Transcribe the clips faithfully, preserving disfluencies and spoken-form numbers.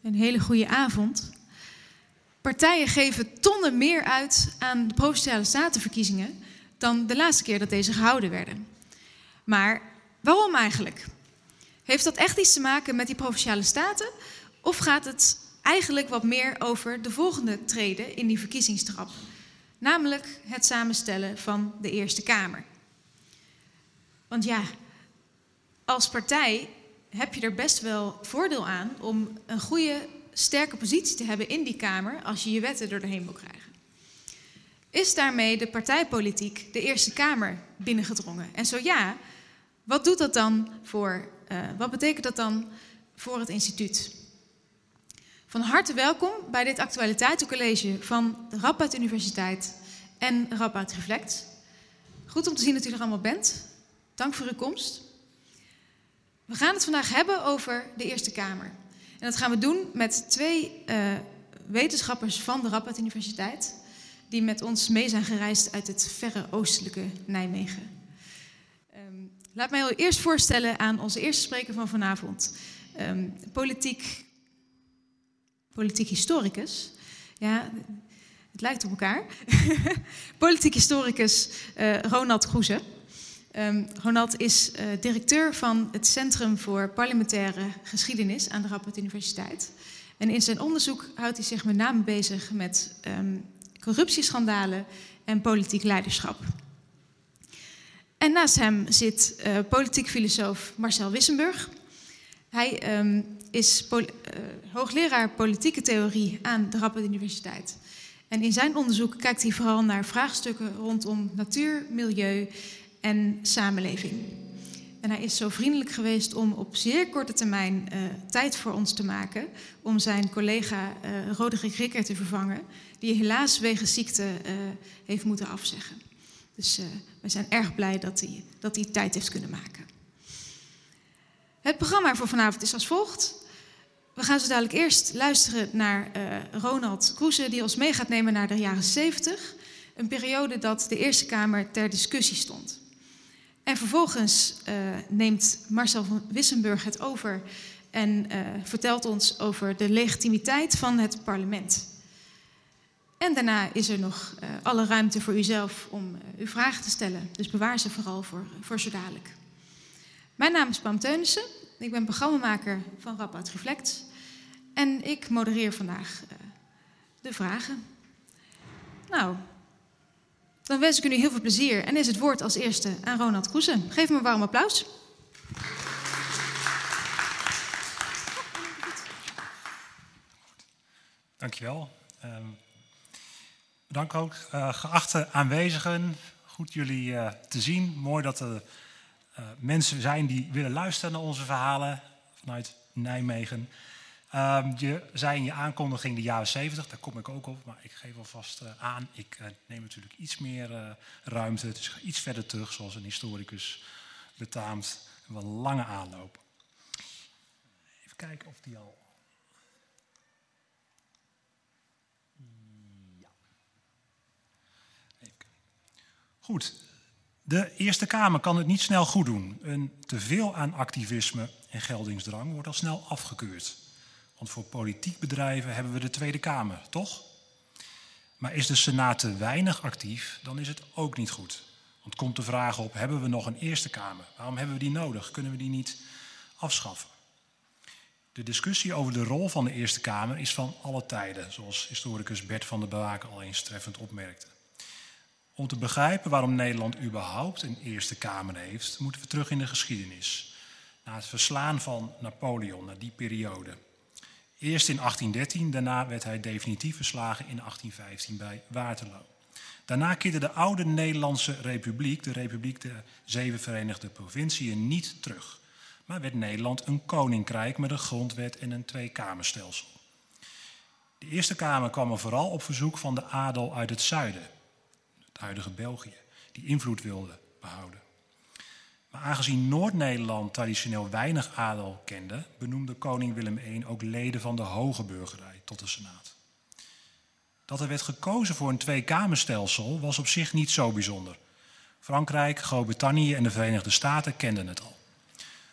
Een hele goede avond. Partijen geven tonnen meer uit aan de Provinciale Statenverkiezingen dan de laatste keer dat deze gehouden werden. Maar waarom eigenlijk? Heeft dat echt iets te maken met die Provinciale Staten? Of gaat het eigenlijk wat meer over de volgende trede in die verkiezingstrap? Namelijk het samenstellen van de Eerste Kamer. Want ja, als partij heb je er best wel voordeel aan om een goede, sterke positie te hebben in die Kamer als je je wetten door de heen wil krijgen. Is daarmee de partijpolitiek de Eerste Kamer binnengedrongen? En zo ja, wat doet dat dan voor, uh, wat betekent dat dan voor het instituut? Van harte welkom bij dit actualiteitencollege van de Radboud Universiteit en Radboud Reflect. Goed om te zien dat u er allemaal bent. Dank voor uw komst. We gaan het vandaag hebben over de Eerste Kamer. En dat gaan we doen met twee uh, wetenschappers van de Radboud Universiteit, die met ons mee zijn gereisd uit het verre oostelijke Nijmegen. Um, laat mij u eerst voorstellen aan onze eerste spreker van vanavond. Um, politiek, politiek historicus. Ja, het lijkt op elkaar. Politiek historicus uh, Ronald Goeze. Um, Ronald is uh, directeur van het Centrum voor Parlementaire Geschiedenis aan de Radboud Universiteit. En in zijn onderzoek houdt hij zich met name bezig met um, corruptieschandalen en politiek leiderschap. En naast hem zit uh, politiek filosoof Marcel Wissenburg. Hij um, is pol- uh, hoogleraar politieke theorie aan de Radboud Universiteit. En in zijn onderzoek kijkt hij vooral naar vraagstukken rondom natuur, milieu en samenleving. En hij is zo vriendelijk geweest om op zeer korte termijn uh, tijd voor ons te maken om zijn collega uh, Roderick Rikker te vervangen, die helaas wegens ziekte uh, heeft moeten afzeggen. Dus uh, we zijn erg blij dat hij, dat hij tijd heeft kunnen maken. Het programma voor vanavond is als volgt. We gaan zo dadelijk eerst luisteren naar uh, Ronald Goeze, die ons mee gaat nemen naar de jaren zeventig. Een periode dat de Eerste Kamer ter discussie stond. En vervolgens uh, neemt Marcel van Wissenburg het over en uh, vertelt ons over de legitimiteit van het parlement. En daarna is er nog uh, alle ruimte voor uzelf om uh, uw vragen te stellen. Dus bewaar ze vooral voor, voor zo dadelijk. Mijn naam is Pam Teunissen. Ik ben programmamaker van Radboud Reflect. En ik modereer vandaag uh, de vragen. Nou, dan wens ik u nu heel veel plezier en is het woord als eerste aan Ronald Goeze. Geef hem een warm applaus. Dankjewel. Um, bedankt ook, uh, geachte aanwezigen. Goed jullie uh, te zien. Mooi dat er uh, mensen zijn die willen luisteren naar onze verhalen vanuit Nijmegen. Um, je zei in je aankondiging de jaren zeventig, daar kom ik ook op, maar ik geef alvast uh, aan. Ik uh, neem natuurlijk iets meer uh, ruimte, dus ik ga iets verder terug, zoals een historicus betaamt. Een wat lange aanloop. Even kijken of die al... Ja. Even kijken. Goed. De Eerste Kamer kan het niet snel goed doen. Een teveel aan activisme en geldingsdrang wordt al snel afgekeurd. Want voor politiek bedrijven hebben we de Tweede Kamer, toch? Maar is de Senaat te weinig actief, dan is het ook niet goed. Want komt de vraag op, hebben we nog een Eerste Kamer? Waarom hebben we die nodig? Kunnen we die niet afschaffen? De discussie over de rol van de Eerste Kamer is van alle tijden, zoals historicus Bert van der Baak al eens treffend opmerkte. Om te begrijpen waarom Nederland überhaupt een Eerste Kamer heeft, moeten we terug in de geschiedenis. Na het verslaan van Napoleon, naar die periode. Eerst in achttien dertien, daarna werd hij definitief verslagen in achttien vijftien bij Waterloo. Daarna keerde de oude Nederlandse Republiek, de Republiek der Zeven Verenigde Provinciën, niet terug. Maar werd Nederland een koninkrijk met een grondwet en een tweekamerstelsel. De Eerste Kamer kwam er vooral op verzoek van de adel uit het zuiden, het huidige België, die invloed wilde behouden. Maar aangezien Noord-Nederland traditioneel weinig adel kende, benoemde koning Willem de Eerste ook leden van de hoge burgerij tot de Senaat. Dat er werd gekozen voor een tweekamerstelsel was op zich niet zo bijzonder. Frankrijk, Groot-Brittannië en de Verenigde Staten kenden het al.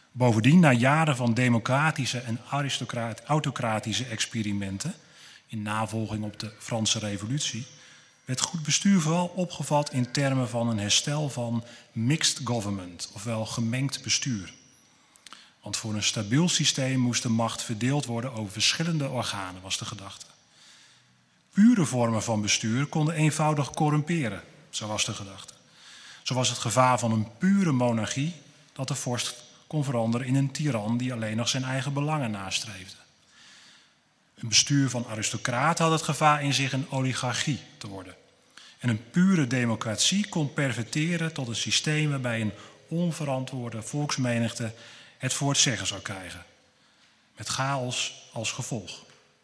Bovendien, na jaren van democratische en autocratische experimenten, in navolging op de Franse Revolutie, werd goed bestuur vooral opgevat in termen van een herstel van mixed government, ofwel gemengd bestuur. Want voor een stabiel systeem moest de macht verdeeld worden over verschillende organen, was de gedachte. Pure vormen van bestuur konden eenvoudig corrumperen, zo was de gedachte. Zo was het gevaar van een pure monarchie dat de vorst kon veranderen in een tiran die alleen nog zijn eigen belangen nastreefde. Een bestuur van aristocraten had het gevaar in zich een oligarchie te worden. En een pure democratie kon perverteren tot een systeem waarbij een onverantwoorde volksmenigte het voor het zeggen zou krijgen. Met chaos als gevolg.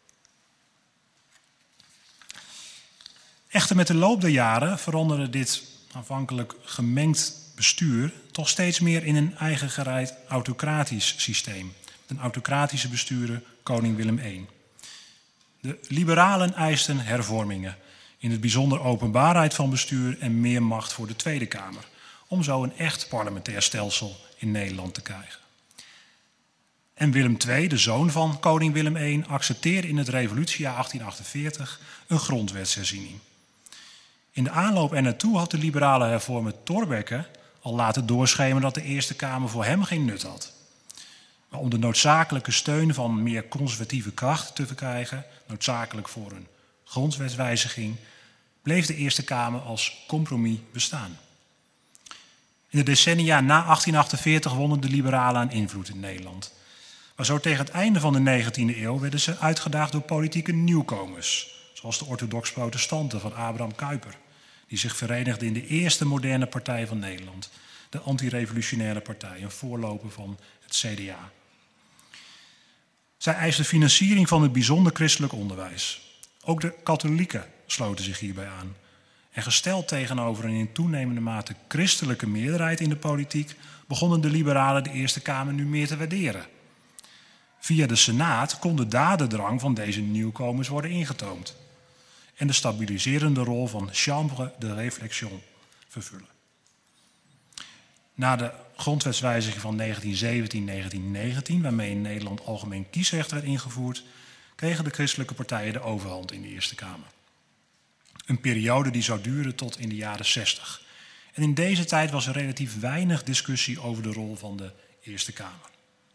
Echter met de loop der jaren veranderde dit aanvankelijk gemengd bestuur toch steeds meer in een eigen gereid autocratisch systeem. Een autocratische bestuurder, koning Willem de Eerste. De liberalen eisten hervormingen, in het bijzonder openbaarheid van bestuur en meer macht voor de Tweede Kamer, om zo een echt parlementair stelsel in Nederland te krijgen. En Willem de Tweede, de zoon van koning Willem de Eerste, accepteerde in het revolutiejaar achttien achtenveertig een grondwetsherziening. In de aanloop ernaartoe had de liberale hervormer Thorbecke al laten doorschemeren dat de Eerste Kamer voor hem geen nut had. Maar om de noodzakelijke steun van meer conservatieve krachten te verkrijgen, noodzakelijk voor een grondwetswijziging, bleef de Eerste Kamer als compromis bestaan. In de decennia na achttien achtenveertig wonnen de liberalen aan invloed in Nederland. Maar zo tegen het einde van de negentiende eeuw werden ze uitgedaagd door politieke nieuwkomers, zoals de orthodox protestanten van Abraham Kuyper, die zich verenigden in de eerste moderne partij van Nederland, de antirevolutionaire partij, een voorloper van het C D A. Zij eisten financiering van het bijzonder christelijk onderwijs. Ook de katholieken sloten zich hierbij aan. En gesteld tegenover een in toenemende mate christelijke meerderheid in de politiek, begonnen de liberalen de Eerste Kamer nu meer te waarderen. Via de Senaat kon de dadendrang van deze nieuwkomers worden ingetoomd en de stabiliserende rol van chambre de réflexion vervullen. Na de grondwetswijziging van negentien zeventien negentien negentien, waarmee in Nederland algemeen kiesrecht werd ingevoerd, kregen de christelijke partijen de overhand in de Eerste Kamer. Een periode die zou duren tot in de jaren zestig. En in deze tijd was er relatief weinig discussie over de rol van de Eerste Kamer.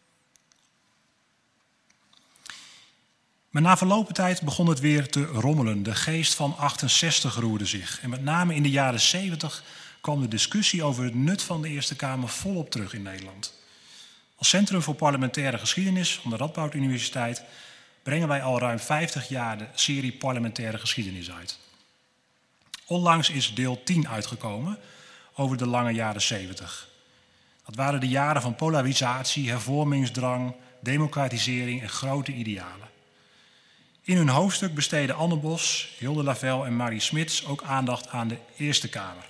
Maar na verlopen tijd begon het weer te rommelen. De geest van achtenzestig roerde zich. En met name in de jaren zeventig kwam de discussie over het nut van de Eerste Kamer volop terug in Nederland. Als Centrum voor Parlementaire Geschiedenis van de Radboud Universiteit brengen wij al ruim vijftig jaar de serie Parlementaire Geschiedenis uit. Onlangs is deel tien uitgekomen over de lange jaren zeventig. Dat waren de jaren van polarisatie, hervormingsdrang, democratisering en grote idealen. In hun hoofdstuk besteden Anne Bos, Hilde Lavelle en Marie Smits ook aandacht aan de Eerste Kamer.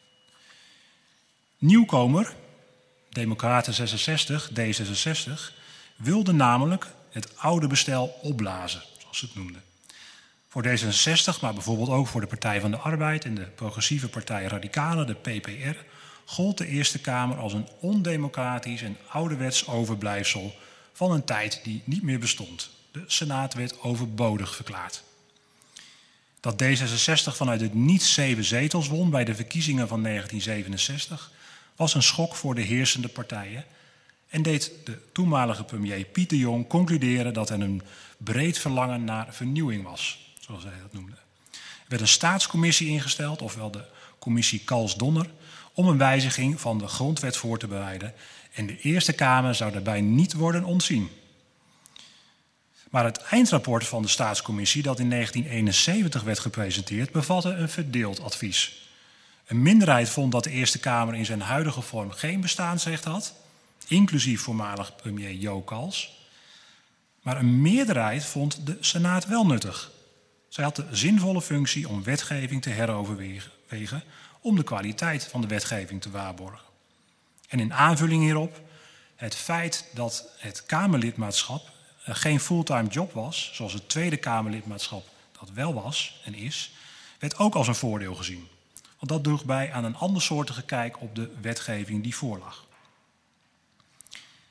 Nieuwkomer, Democraten zesenzestig, D zesenzestig, wilde namelijk het oude bestel opblazen, zoals ze het noemden. Voor D zesenzestig, maar bijvoorbeeld ook voor de Partij van de Arbeid en de progressieve partij Radicalen, de P P R, gold de Eerste Kamer als een ondemocratisch en ouderwets overblijfsel van een tijd die niet meer bestond. De Senaat werd overbodig verklaard. Dat D zesenzestig vanuit het niets zeven zetels won bij de verkiezingen van negentien zevenenzestig was een schok voor de heersende partijen en deed de toenmalige premier Piet de Jong concluderen dat er een breed verlangen naar vernieuwing was, zoals hij dat noemde. Er werd een staatscommissie ingesteld, ofwel de commissie Cals-Donner, om een wijziging van de grondwet voor te bereiden en de Eerste Kamer zou daarbij niet worden ontzien. Maar het eindrapport van de staatscommissie dat in negentien eenenzeventig werd gepresenteerd bevatte een verdeeld advies. Een minderheid vond dat de Eerste Kamer in zijn huidige vorm geen bestaansrecht had, inclusief voormalig premier Jo Cals. Maar een meerderheid vond de Senaat wel nuttig. Zij had de zinvolle functie om wetgeving te heroverwegen om de kwaliteit van de wetgeving te waarborgen. En in aanvulling hierop, het feit dat het Kamerlidmaatschap geen fulltime job was, zoals het Tweede Kamerlidmaatschap dat wel was en is, werd ook als een voordeel gezien. Want dat droeg bij aan een andersoortige kijk op de wetgeving die voorlag.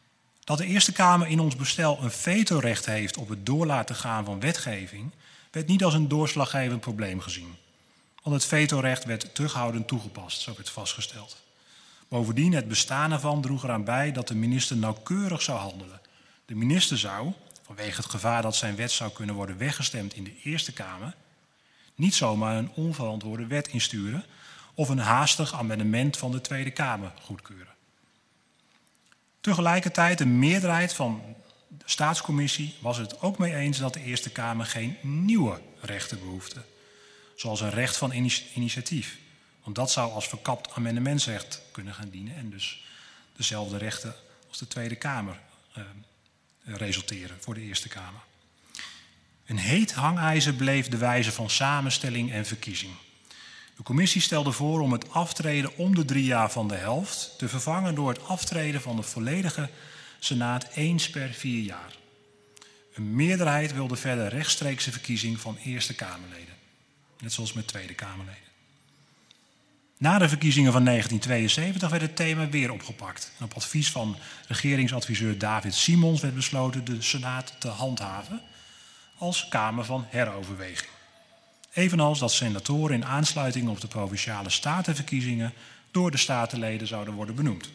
Dat de Eerste Kamer in ons bestel een vetorecht heeft op het door laten gaan van wetgeving, werd niet als een doorslaggevend probleem gezien. Want het vetorecht werd terughoudend toegepast, zo werd vastgesteld. Bovendien, het bestaan ervan droeg eraan bij dat de minister nauwkeurig zou handelen. De minister zou, vanwege het gevaar dat zijn wet zou kunnen worden weggestemd in de Eerste Kamer, niet zomaar een onverantwoorde wet insturen of een haastig amendement van de Tweede Kamer goedkeuren. Tegelijkertijd, de meerderheid van de Staatscommissie was het ook mee eens dat de Eerste Kamer geen nieuwe rechten behoefde. Zoals een recht van initiatief. Want dat zou als verkapt amendementsrecht kunnen gaan dienen en dus dezelfde rechten als de Tweede Kamer eh, resulteren voor de Eerste Kamer. Een heet hangijzer bleef de wijze van samenstelling en verkiezing. De commissie stelde voor om het aftreden om de drie jaar van de helft te vervangen door het aftreden van de volledige Senaat eens per vier jaar. Een meerderheid wilde verder rechtstreekse verkiezing van Eerste Kamerleden. Net zoals met Tweede Kamerleden. Na de verkiezingen van negentien tweeënzeventig werd het thema weer opgepakt. En op advies van regeringsadviseur David Simons werd besloten de Senaat te handhaven als Kamer van heroverweging. Evenals dat senatoren in aansluiting op de provinciale statenverkiezingen door de statenleden zouden worden benoemd.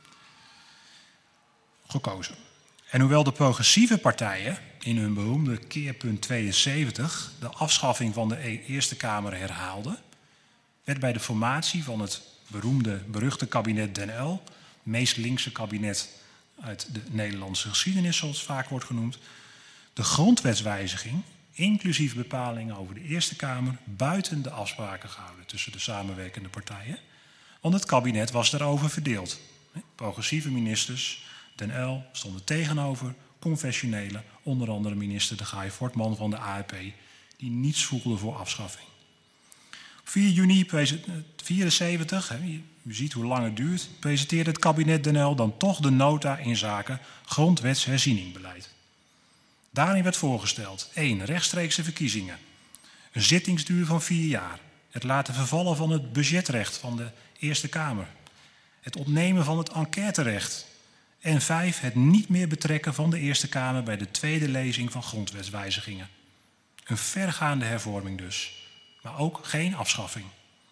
Gekozen. En hoewel de progressieve partijen in hun beroemde keerpunt tweeënzeventig de afschaffing van de Eerste Kamer herhaalden, werd bij de formatie van het beroemde, beruchte kabinet Den Uyl, het meest linkse kabinet uit de Nederlandse geschiedenis, zoals het vaak wordt genoemd, de grondwetswijziging, inclusief bepalingen over de Eerste Kamer, buiten de afspraken gehouden tussen de samenwerkende partijen. Want het kabinet was daarover verdeeld. Progressieve ministers, Den Uyl, stonden tegenover confessionele, onder andere minister De Gaay Fortman van de A R P, die niets voelde voor afschaffing. Op vier juni vierenzeventig, u ziet hoe lang het duurt, presenteerde het kabinet Den Uyl dan toch de nota in zaken grondwetsherzieningbeleid. Daarin werd voorgesteld één. Rechtstreekse verkiezingen. Een zittingsduur van vier jaar. Het laten vervallen van het budgetrecht van de Eerste Kamer. Het ontnemen van het enquêterecht. En vijf. Het niet meer betrekken van de Eerste Kamer bij de tweede lezing van grondwetswijzigingen. Een vergaande hervorming dus. Maar ook geen afschaffing.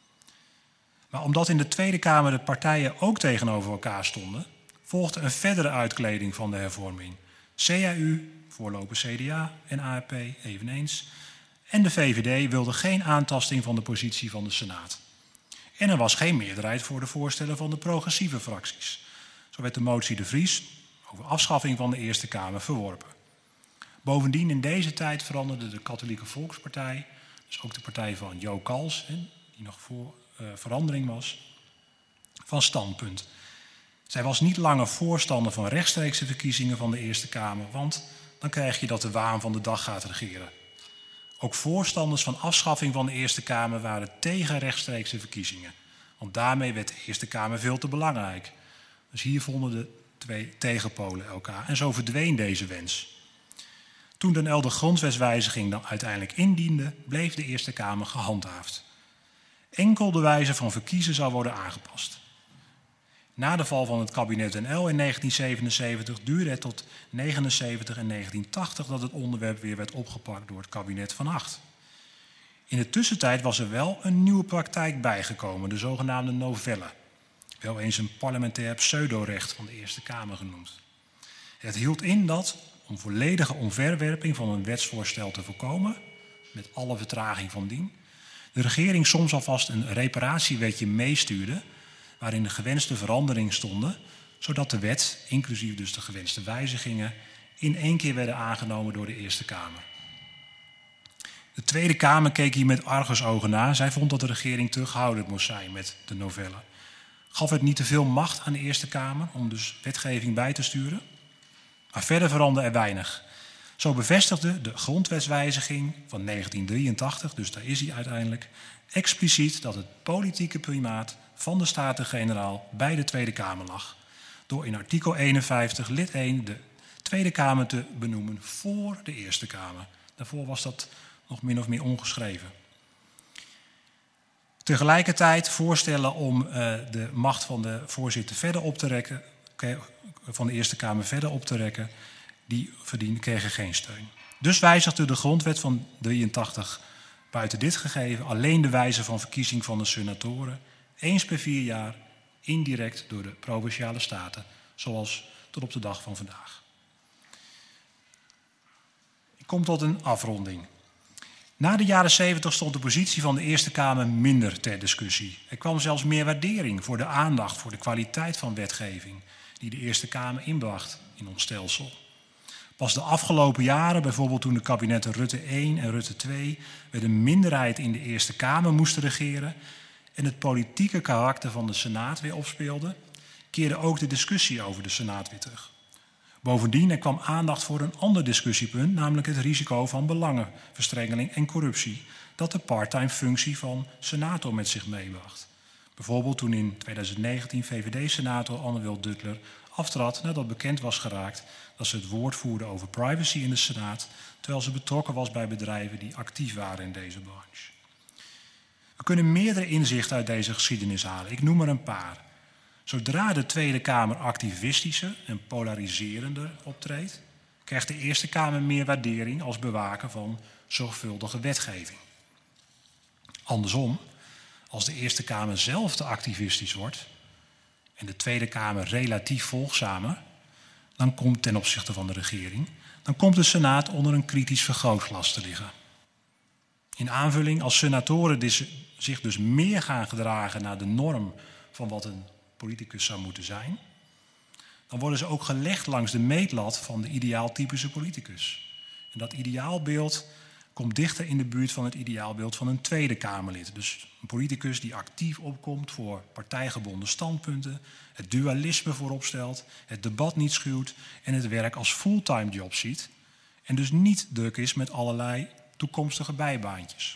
Maar omdat in de Tweede Kamer de partijen ook tegenover elkaar stonden, volgde een verdere uitkleding van de hervorming. C A U, voorloper C D A en A R P eveneens. En de V V D wilde geen aantasting van de positie van de Senaat. En er was geen meerderheid voor de voorstellen van de progressieve fracties. Zo werd de motie De Vries over afschaffing van de Eerste Kamer verworpen. Bovendien in deze tijd veranderde de Katholieke Volkspartij, dus ook de partij van Jo Kals, die nog voor uh, verandering was, van standpunt. Zij was niet langer voorstander van rechtstreekse verkiezingen van de Eerste Kamer, want dan krijg je dat de waan van de dag gaat regeren. Ook voorstanders van afschaffing van de Eerste Kamer waren tegen rechtstreekse verkiezingen, want daarmee werd de Eerste Kamer veel te belangrijk. Dus hier vonden de twee tegenpolen elkaar en zo verdween deze wens. Toen Den Uyl de grondwetswijziging dan uiteindelijk indiende, bleef de Eerste Kamer gehandhaafd. Enkel de wijze van verkiezen zou worden aangepast. Na de val van het kabinet Den Uyl in negentien zevenenzeventig duurde het tot negenenzeventig en negentien tachtig dat het onderwerp weer werd opgepakt door het kabinet Van Agt. In de tussentijd was er wel een nieuwe praktijk bijgekomen, de zogenaamde novelle. Wel eens een parlementair pseudorecht van de Eerste Kamer genoemd. Het hield in dat, om volledige omverwerping van een wetsvoorstel te voorkomen, met alle vertraging van dien, de regering soms alvast een reparatiewetje meestuurde, waarin de gewenste veranderingen stonden, zodat de wet, inclusief dus de gewenste wijzigingen, in één keer werden aangenomen door de Eerste Kamer. De Tweede Kamer keek hier met argusogen naar. Zij vond dat de regering terughoudend moest zijn met de novelle. Gaf het niet te veel macht aan de Eerste Kamer om dus wetgeving bij te sturen? Maar verder veranderde er weinig. Zo bevestigde de grondwetswijziging van negentien drieëntachtig, dus daar is hij uiteindelijk, expliciet dat het politieke primaat van de Staten-Generaal bij de Tweede Kamer lag. Door in artikel eenenvijftig lid één de Tweede Kamer te benoemen voor de Eerste Kamer. Daarvoor was dat nog min of meer ongeschreven. Tegelijkertijd voorstellen om uh, de macht van de voorzitter verder op te rekken, van de Eerste Kamer verder op te rekken, die verdienen, kregen geen steun. Dus wijzigde de grondwet van drieëntachtig buiten dit gegeven alleen de wijze van verkiezing van de senatoren eens per vier jaar indirect door de provinciale staten, zoals tot op de dag van vandaag. Ik kom tot een afronding. Na de jaren zeventig stond de positie van de Eerste Kamer minder ter discussie. Er kwam zelfs meer waardering voor de aandacht voor de kwaliteit van wetgeving die de Eerste Kamer inbracht in ons stelsel. Pas de afgelopen jaren, bijvoorbeeld toen de kabinetten Rutte één en Rutte twee met een minderheid in de Eerste Kamer moesten regeren en het politieke karakter van de Senaat weer opspeelde, keerde ook de discussie over de Senaat weer terug. Bovendien er kwam aandacht voor een ander discussiepunt, namelijk het risico van belangenverstrengeling en corruptie, dat de parttime functie van senator met zich meebracht. Bijvoorbeeld toen in twintig negentien V V D-senator Anne-Wil Duttler aftrad nadat bekend was geraakt dat ze het woord voerde over privacy in de Senaat, terwijl ze betrokken was bij bedrijven die actief waren in deze branche. We kunnen meerdere inzichten uit deze geschiedenis halen. Ik noem er een paar. Zodra de Tweede Kamer activistischer en polariserender optreedt, krijgt de Eerste Kamer meer waardering als bewaker van zorgvuldige wetgeving. Andersom, als de Eerste Kamer zelf te activistisch wordt en de Tweede Kamer relatief volgzamer, dan komt ten opzichte van de regering, dan komt de Senaat onder een kritisch vergrootglas te liggen. In aanvulling, als senatoren zich dus meer gaan gedragen naar de norm van wat een politicus zou moeten zijn, dan worden ze ook gelegd langs de meetlat van de ideaaltypische politicus. En dat ideaalbeeld komt dichter in de buurt van het ideaalbeeld van een Tweede Kamerlid. Dus een politicus die actief opkomt voor partijgebonden standpunten, het dualisme voorop stelt, het debat niet schuwt en het werk als fulltime job ziet en dus niet druk is met allerlei toekomstige bijbaantjes.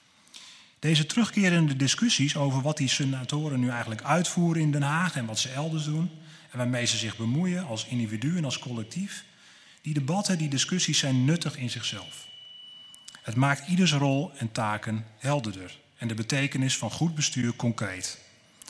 Deze terugkerende discussies over wat die senatoren nu eigenlijk uitvoeren in Den Haag en wat ze elders doen en waarmee ze zich bemoeien als individu en als collectief, die debatten, die discussies zijn nuttig in zichzelf. Het maakt ieders rol en taken helderder en de betekenis van goed bestuur concreet.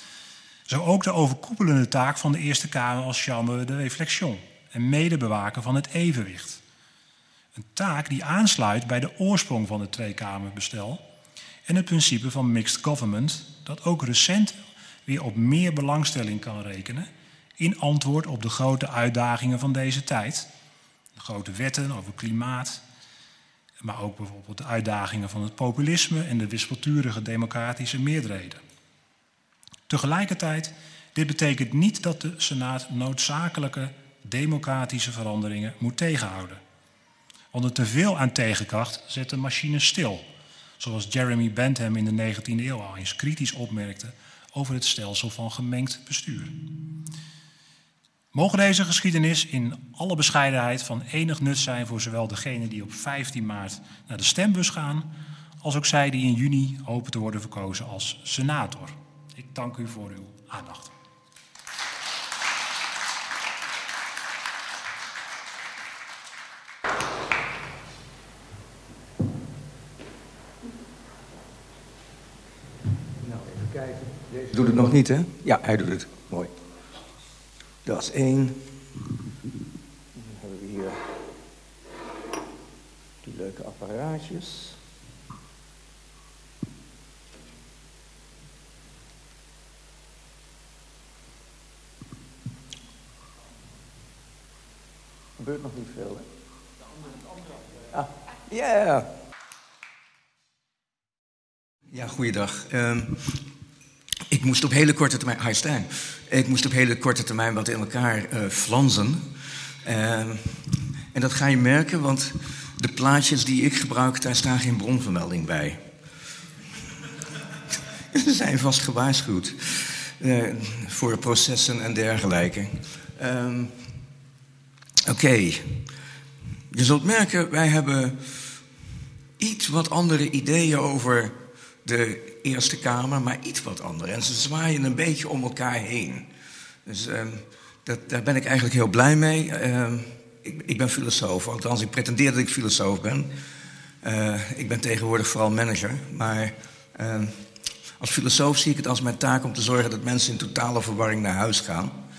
Zo ook de overkoepelende taak van de Eerste Kamer als chambre de réflexion en medebewaker van het evenwicht. Een taak die aansluit bij de oorsprong van het tweekamerbestel en het principe van mixed government, dat ook recent weer op meer belangstelling kan rekenen in antwoord op de grote uitdagingen van deze tijd. De grote wetten over klimaat, maar ook bijvoorbeeld de uitdagingen van het populisme en de wispelturige democratische meerderheden. Tegelijkertijd, dit betekent niet dat de Senaat noodzakelijke democratische veranderingen moet tegenhouden. Want een teveel aan tegenkracht zet de machine stil, zoals Jeremy Bentham in de negentiende eeuw al eens kritisch opmerkte over het stelsel van gemengd bestuur. Mogen deze geschiedenis in alle bescheidenheid van enig nut zijn voor zowel degenen die op vijftien maart naar de stembus gaan, als ook zij die in juni hopen te worden verkozen als senator. Ik dank u voor uw aandacht. Nou, even kijken. Deze doet het nog niet, hè? Ja, hij doet het. Mooi. Dat is één. Dan hebben we hier die leuke apparaatjes. Er gebeurt nog niet veel, hè? Ah, ja. Yeah. Ja, goeiedag. Um, ik moest op hele korte termijn... Hi Stijn. Ik moest op hele korte termijn wat in elkaar uh, flansen. Uh, en dat ga je merken, want de plaatjes die ik gebruik, daar staan geen bronvermelding bij. Ze zijn vast gewaarschuwd. Uh, voor processen en dergelijke. Uh, Oké. Okay. Je zult merken, wij hebben iets wat andere ideeën over de Eerste Kamer, maar iets wat andere. En ze zwaaien een beetje om elkaar heen. Dus uh, dat, daar ben ik eigenlijk heel blij mee. Uh, ik, ik ben filosoof, althans ik pretendeer dat ik filosoof ben. Uh, ik ben tegenwoordig vooral manager. Maar uh, als filosoof zie ik het als mijn taak om te zorgen dat mensen in totale verwarring naar huis gaan.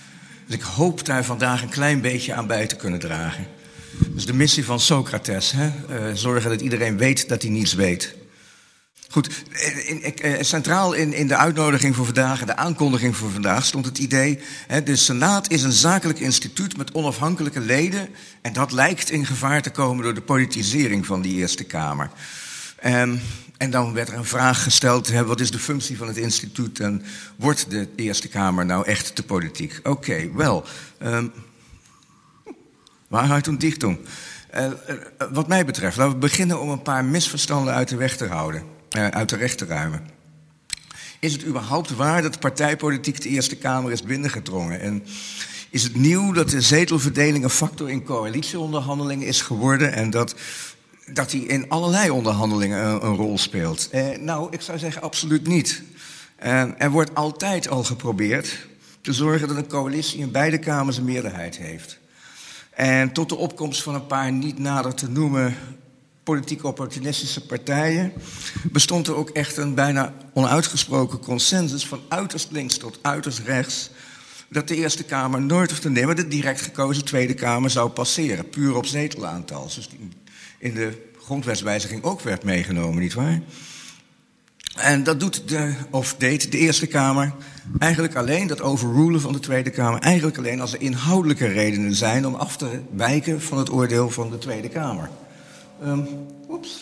Dus ik hoop daar vandaag een klein beetje aan bij te kunnen dragen. Dus de missie van Socrates, hè? Uh, zorgen dat iedereen weet dat hij niets weet. Goed, in, in, centraal in, in de uitnodiging voor vandaag en de aankondiging voor vandaag stond het idee, hè, de Senaat is een zakelijk instituut met onafhankelijke leden en dat lijkt in gevaar te komen door de politisering van die Eerste Kamer. Um, en dan werd er een vraag gesteld, hè, wat is de functie van het instituut en wordt de Eerste Kamer nou echt te politiek? Oké, okay, wel, um, waarheid und Dichtung. Uh, uh, wat mij betreft, laten we beginnen om een paar misverstanden uit de weg te houden. Uh, uit de weg te ruimen. Is het überhaupt waar dat partijpolitiek de Eerste Kamer is binnengedrongen? En is het nieuw dat de zetelverdeling een factor in coalitieonderhandelingen is geworden en dat, dat die in allerlei onderhandelingen een, een rol speelt? Uh, nou, ik zou zeggen absoluut niet. Uh, er wordt altijd al geprobeerd te zorgen dat een coalitie in beide kamers een meerderheid heeft. En tot de opkomst van een paar niet nader te noemen politiek opportunistische partijen bestond er ook echt een bijna onuitgesproken consensus van uiterst links tot uiterst rechts dat de Eerste Kamer nooit of te nemen de direct gekozen Tweede Kamer zou passeren, puur op zetelaantal. Dus die in de grondwetswijziging ook werd meegenomen, nietwaar? En dat doet de, of deed de Eerste Kamer eigenlijk alleen, dat overrulen van de Tweede Kamer, eigenlijk alleen als er inhoudelijke redenen zijn om af te wijken van het oordeel van de Tweede Kamer. Um, oeps.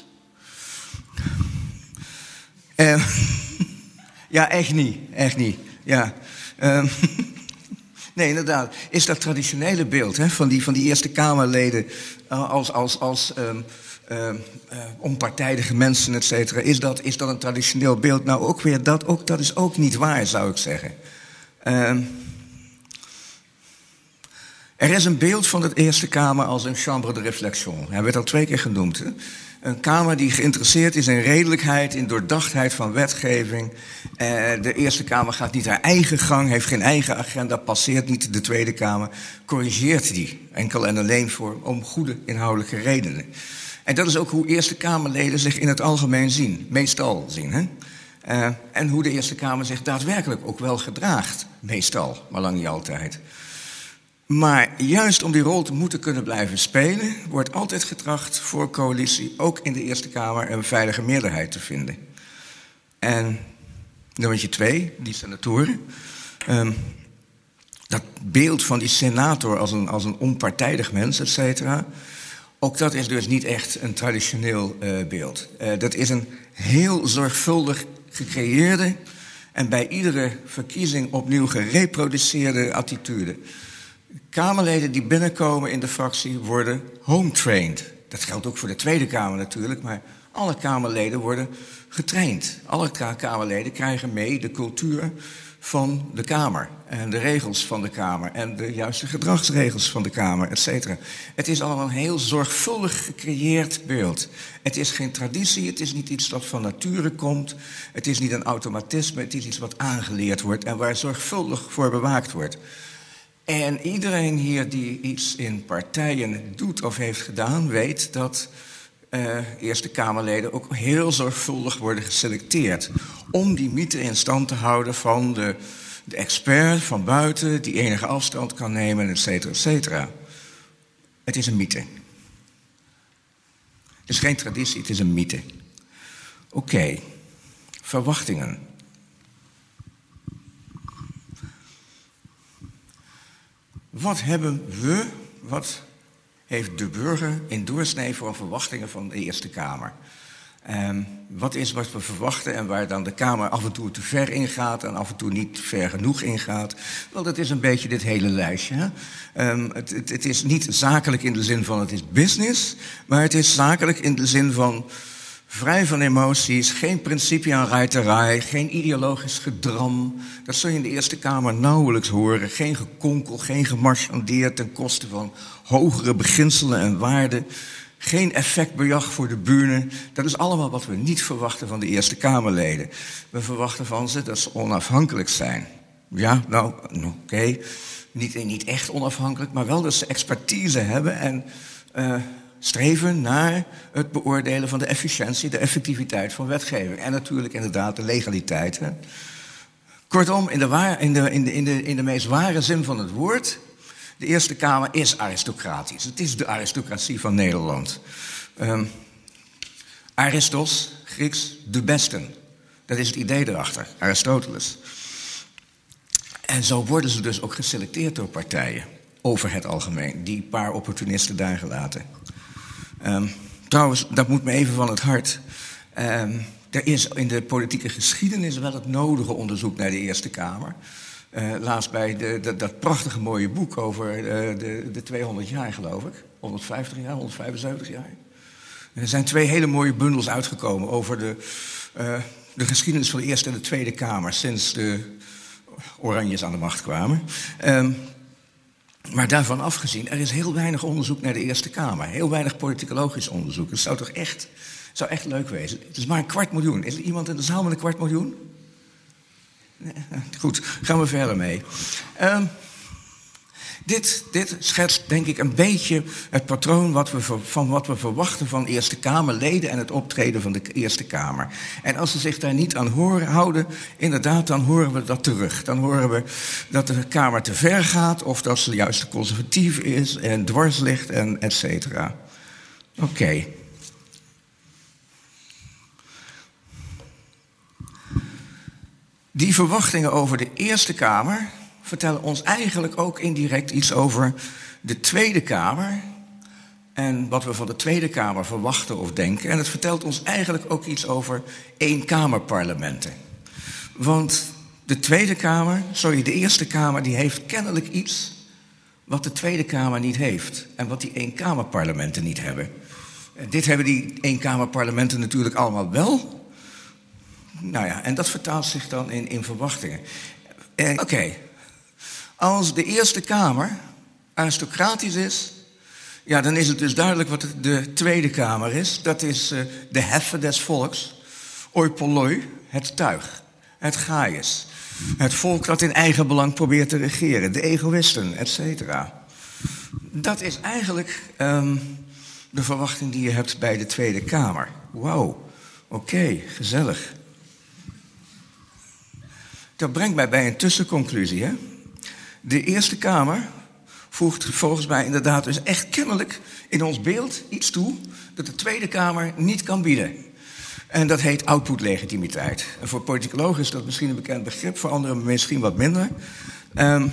Uh, ja, echt niet. Echt niet. Ja. Um, nee, inderdaad. Is dat traditionele beeld, hè, van, die, van die Eerste Kamerleden uh, als, als, als um, uh, uh, onpartijdige mensen, et cetera. Is dat, is dat een traditioneel beeld? Nou, ook weer dat, ook, dat is ook niet waar, zou ik zeggen. Um, Er is een beeld van de Eerste Kamer als een chambre de réflexion. Hij werd al twee keer genoemd. Hè? Een kamer die geïnteresseerd is in redelijkheid, in doordachtheid van wetgeving. Eh, de Eerste Kamer gaat niet haar eigen gang, heeft geen eigen agenda, passeert niet de Tweede Kamer, corrigeert die. Enkel en alleen voor, om goede inhoudelijke redenen. En dat is ook hoe Eerste Kamerleden zich in het algemeen zien, meestal zien. Hè? Uh, en hoe de Eerste Kamer zich daadwerkelijk ook wel gedraagt, meestal, maar lang niet altijd. Maar juist om die rol te moeten kunnen blijven spelen, wordt altijd getracht voor coalitie ook in de Eerste Kamer een veilige meerderheid te vinden. En nummertje twee, die senatoren. Um, dat beeld van die senator als een, als een onpartijdig mens, et cetera. Ook dat is dus niet echt een traditioneel uh, beeld. Uh, dat is een heel zorgvuldig gecreëerde en bij iedere verkiezing opnieuw gereproduceerde attitude. Kamerleden die binnenkomen in de fractie worden home-trained. Dat geldt ook voor de Tweede Kamer natuurlijk, maar alle Kamerleden worden getraind. Alle Kamerleden krijgen mee de cultuur van de Kamer en de regels van de Kamer en de juiste gedragsregels van de Kamer, et cetera. Het is allemaal een heel zorgvuldig gecreëerd beeld. Het is geen traditie, het is niet iets dat van nature komt, het is niet een automatisme, het is iets wat aangeleerd wordt en waar zorgvuldig voor bewaakt wordt. En iedereen hier die iets in partijen doet of heeft gedaan, weet dat uh, Eerste Kamerleden ook heel zorgvuldig worden geselecteerd. Om die mythe in stand te houden van de, de expert van buiten die enige afstand kan nemen, et cetera, et cetera. Het is een mythe. Het is geen traditie, het is een mythe. Oké, okay. Verwachtingen. Wat hebben we, wat heeft de burger in doorsnee voor verwachtingen van de Eerste Kamer? Um, wat is wat we verwachten en waar dan de Kamer af en toe te ver ingaat en af en toe niet ver genoeg ingaat? Wel, dat is een beetje dit hele lijstje. Hè? Um, het, het, het is niet zakelijk in de zin van het is business, maar het is zakelijk in de zin van vrij van emoties, geen principiaanruiterij, geen ideologisch gedram. Dat zul je in de Eerste Kamer nauwelijks horen. Geen gekonkel, geen gemarchandeer ten koste van hogere beginselen en waarden. Geen effectbejag voor de bühne. Dat is allemaal wat we niet verwachten van de Eerste Kamerleden. We verwachten van ze dat ze onafhankelijk zijn. Ja, nou, oké. Okay. Niet, niet echt onafhankelijk, maar wel dat ze expertise hebben en Uh, streven naar het beoordelen van de efficiëntie, de effectiviteit van wetgeving. En natuurlijk inderdaad de legaliteit. Hè? Kortom, in de, waar, in, de, in, de, in, de, in de meest ware zin van het woord, de Eerste Kamer is aristocratisch. Het is de aristocratie van Nederland. Um, Aristos, Grieks, de besten. Dat is het idee erachter, Aristoteles. En zo worden ze dus ook geselecteerd door partijen, over het algemeen. Die paar opportunisten daar gelaten. Um, trouwens, dat moet me even van het hart. Um, er is in de politieke geschiedenis wel het nodige onderzoek naar de Eerste Kamer. Uh, laatst bij de, de, dat prachtige mooie boek over de, de, de tweehonderd jaar, geloof ik. honderdvijftig jaar, honderdvijfenzeventig jaar. Er zijn twee hele mooie bundels uitgekomen over de, uh, de geschiedenis van de Eerste en de Tweede Kamer sinds de Oranjes aan de macht kwamen. Um, maar daarvan afgezien, er is heel weinig onderzoek naar de Eerste Kamer. Heel weinig politicologisch onderzoek. Het zou toch echt, zou echt leuk wezen. Het is maar een kwart miljoen. Is er iemand in de zaal met een kwart miljoen? Nee, goed, gaan we verder mee. Um, Dit, dit schetst, denk ik, een beetje het patroon wat we, van wat we verwachten van Eerste Kamerleden en het optreden van de Eerste Kamer. En als ze zich daar niet aan horen, houden, inderdaad, dan horen we dat terug. Dan horen we dat de Kamer te ver gaat, of dat ze juist te conservatief is en dwars ligt, en et cetera. Oké. Okay. Die verwachtingen over de Eerste Kamer vertellen ons eigenlijk ook indirect iets over de Tweede Kamer en wat we van de Tweede Kamer verwachten of denken. En het vertelt ons eigenlijk ook iets over eenkamerparlementen. Want de Tweede Kamer, sorry, de Eerste Kamer, die heeft kennelijk iets wat de Tweede Kamer niet heeft en wat die eenkamerparlementen niet hebben. Dit hebben die eenkamerparlementen natuurlijk allemaal wel. Nou ja, en dat vertaalt zich dan in, in verwachtingen. Eh, Oké. Okay. Als de Eerste Kamer aristocratisch is, ja, dan is het dus duidelijk wat de Tweede Kamer is. Dat is uh, de heffe des volks, oi polloi, het tuig, het gaius. Het volk dat in eigen belang probeert te regeren, de egoïsten, et cetera. Dat is eigenlijk um, de verwachting die je hebt bij de Tweede Kamer. Wauw, oké, okay, gezellig. Dat brengt mij bij een tussenconclusie, hè. De Eerste Kamer voegt volgens mij inderdaad dus echt kennelijk in ons beeld iets toe dat de Tweede Kamer niet kan bieden. En dat heet output-legitimiteit. En voor politicologen is dat misschien een bekend begrip, voor anderen misschien wat minder. Um,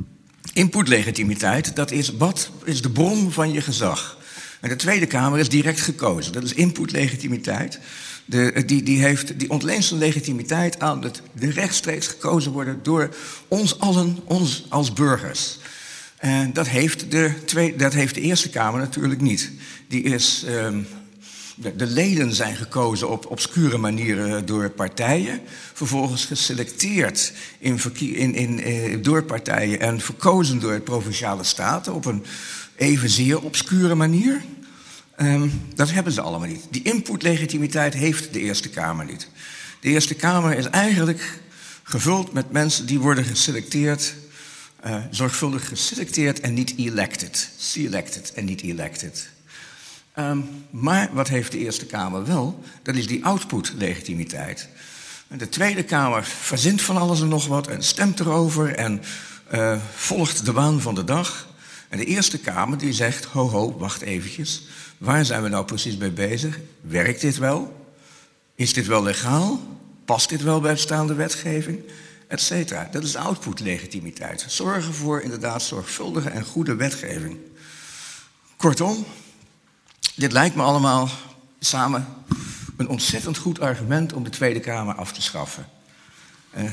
input-legitimiteit, dat is wat is de bron van je gezag. En de Tweede Kamer is direct gekozen. Dat is input-legitimiteit. De, die, die, heeft, die ontleent zijn legitimiteit aan het de rechtstreeks gekozen worden door ons allen, ons als burgers. En dat heeft de, tweede, dat heeft de Eerste Kamer natuurlijk niet. Die is, um, de, de leden zijn gekozen op obscure manieren door partijen, vervolgens geselecteerd in, in, in, in, door partijen en verkozen door provinciale staten op een evenzeer obscure manier. Um, dat hebben ze allemaal niet. Die input-legitimiteit heeft de Eerste Kamer niet. De Eerste Kamer is eigenlijk gevuld met mensen die worden geselecteerd, uh, zorgvuldig geselecteerd en niet elected. Selected en niet elected. Um, maar wat heeft de Eerste Kamer wel? Dat is die output-legitimiteit. De Tweede Kamer verzint van alles en nog wat en stemt erover en uh, volgt de waan van de dag. En de Eerste Kamer die zegt, ho ho, wacht eventjes. Waar zijn we nou precies mee bezig? Werkt dit wel? Is dit wel legaal? Past dit wel bij bestaande wetgeving? Etcetera. Dat is output-legitimiteit. Zorgen voor inderdaad zorgvuldige en goede wetgeving. Kortom, dit lijkt me allemaal samen een ontzettend goed argument om de Tweede Kamer af te schaffen. Uh,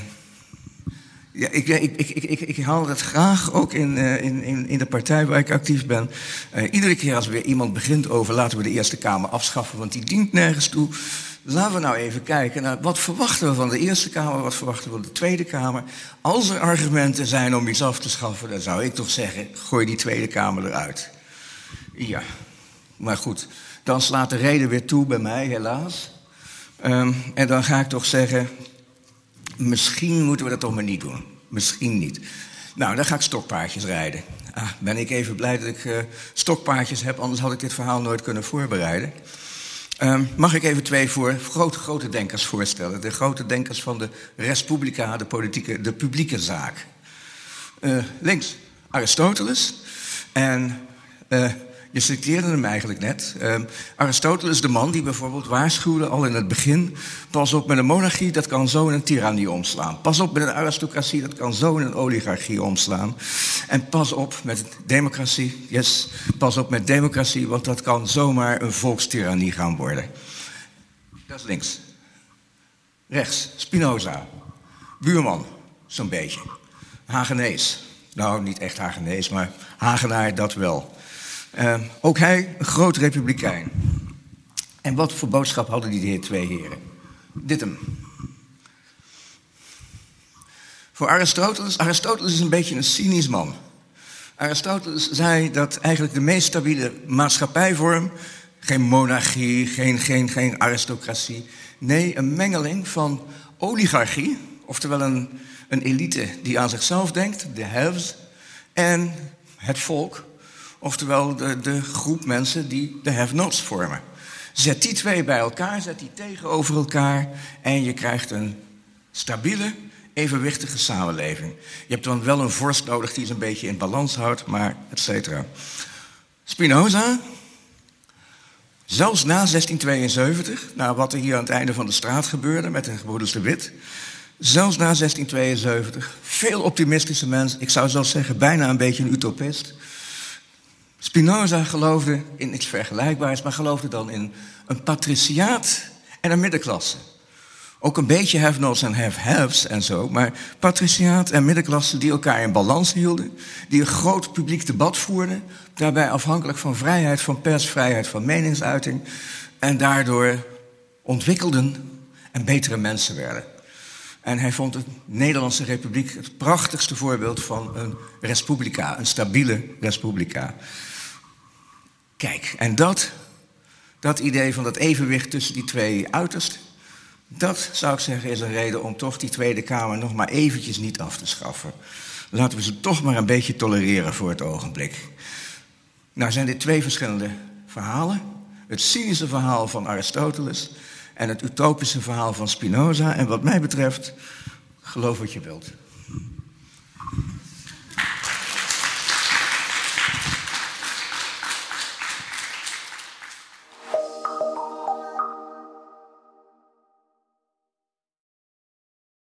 Ja, ik, ik, ik, ik, ik haal dat graag ook in, uh, in, in, in de partij waar ik actief ben. Uh, iedere keer als weer iemand begint over laten we de Eerste Kamer afschaffen, want die dient nergens toe. Laten we nou even kijken naar wat verwachten we van de Eerste Kamer, wat verwachten we van de Tweede Kamer. Als er argumenten zijn om iets af te schaffen, dan zou ik toch zeggen, gooi die Tweede Kamer eruit. Ja, maar goed, dan slaat de reden weer toe bij mij, helaas. Um, en dan ga ik toch zeggen, misschien moeten we dat toch maar niet doen. Misschien niet. Nou, dan ga ik stokpaardjes rijden. Ah, ben ik even blij dat ik uh, stokpaardjes heb, anders had ik dit verhaal nooit kunnen voorbereiden. Uh, mag ik even twee voor grote, grote denkers voorstellen? De grote denkers van de Res Publica, de, politieke, de publieke zaak. Uh, links Aristoteles. En uh, je citeerde hem eigenlijk net. Uh, Aristoteles is de man die bijvoorbeeld waarschuwde al in het begin: pas op met een monarchie, dat kan zo in een tirannie omslaan. Pas op met een aristocratie, dat kan zo in een oligarchie omslaan. En pas op met democratie, yes, pas op met democratie, want dat kan zomaar een volkstirannie gaan worden. Dat is links. Rechts, Spinoza. Buurman, zo'n beetje. Hagenees. Nou, niet echt Hagenees, maar Hagenaar dat wel. Uh, ook hij een groot republikein. En wat voor boodschap hadden die twee heren? Dit hem. Voor Aristoteles, Aristoteles is een beetje een cynisch man. Aristoteles zei dat eigenlijk de meest stabiele maatschappijvorm, geen monarchie, geen, geen, geen aristocratie, nee, een mengeling van oligarchie, oftewel een, een elite die aan zichzelf denkt, de haves, en het volk, oftewel de, de groep mensen die de have-nots vormen. Zet die twee bij elkaar, zet die tegenover elkaar en je krijgt een stabiele, evenwichtige samenleving. Je hebt dan wel een vorst nodig die ze een beetje in balans houdt, maar et cetera. Spinoza, zelfs na zestien tweeënzeventig, na wat er hier aan het einde van de straat gebeurde met de gebroeders de Witt, zelfs na zestien tweeënzeventig, veel optimistische mensen, ik zou zelfs zeggen bijna een beetje een utopist. Spinoza geloofde in iets vergelijkbaars, maar geloofde dan in een patriciaat en een middenklasse. Ook een beetje have-nots en have-haves en zo, maar patriciaat en middenklasse die elkaar in balans hielden, die een groot publiek debat voerden, daarbij afhankelijk van vrijheid van pers, vrijheid van meningsuiting, en daardoor ontwikkelden en betere mensen werden. En hij vond de Nederlandse Republiek het prachtigste voorbeeld van een res publica, een stabiele res publica. Kijk, en dat, dat idee van dat evenwicht tussen die twee uitersten, dat zou ik zeggen is een reden om toch die Tweede Kamer nog maar eventjes niet af te schaffen. Laten we ze toch maar een beetje tolereren voor het ogenblik. Nou zijn dit twee verschillende verhalen. Het cynische verhaal van Aristoteles en het utopische verhaal van Spinoza. En wat mij betreft, geloof wat je wilt.